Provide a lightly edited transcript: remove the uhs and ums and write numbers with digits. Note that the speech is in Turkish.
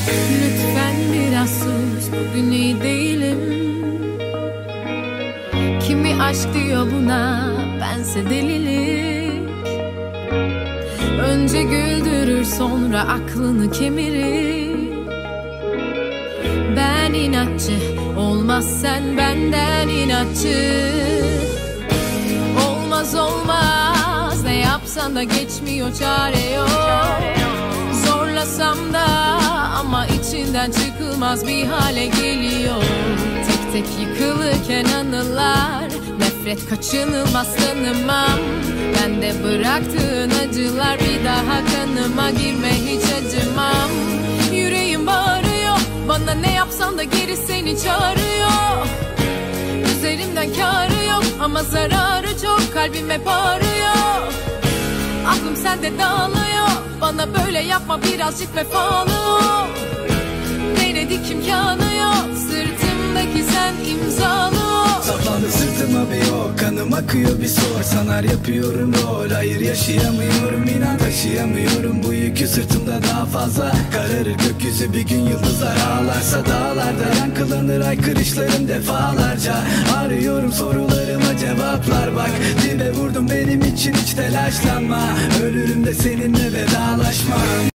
Lütfen biraz sus, bugün iyi değilim. Kimi aşk diyor buna, bense delilik. Önce güldürür, sonra aklını kemirir. Ben inatçı, olmaz sen benden inatçı. Olmaz olmaz, ne yapsan da geçmiyor, çare yok. Zorlasam da ama içinden çıkılmaz bir hale geliyor. Tek tek yıkılırken anılar, nefret kaçınılmaz tanımam. Ben de bıraktığın acılar bir daha kanıma girme, hiç acımam. Yüreğim bağırıyor, bana ne yapsan da geri seni çağırıyor. Üzerimden kârı yok ama zararı çok, kalbim hep ağrıyor. Aklım sende dağılıyor, bana böyle yapma, birazcık vefalı ol. Denedik imkanı yok, sırtımdaki sen imzalı ol. Saplandı sırtıma bir ok, kanım akıyor bir sor. Sanar yapıyorum rol, hayır yaşayamıyorum, inan taşıyamıyorum. Bu yükü sırtımda daha fazla, kararır gökyüzü bir gün, yıldızlar ağlarsa dağlarda yankılanır haykırışlarım defalarca. Arıyorum sorularıma cevaplar, bak dibe vurdum, benim için hiç telaşlanma. Ölürüm de seninle vedalaşmam.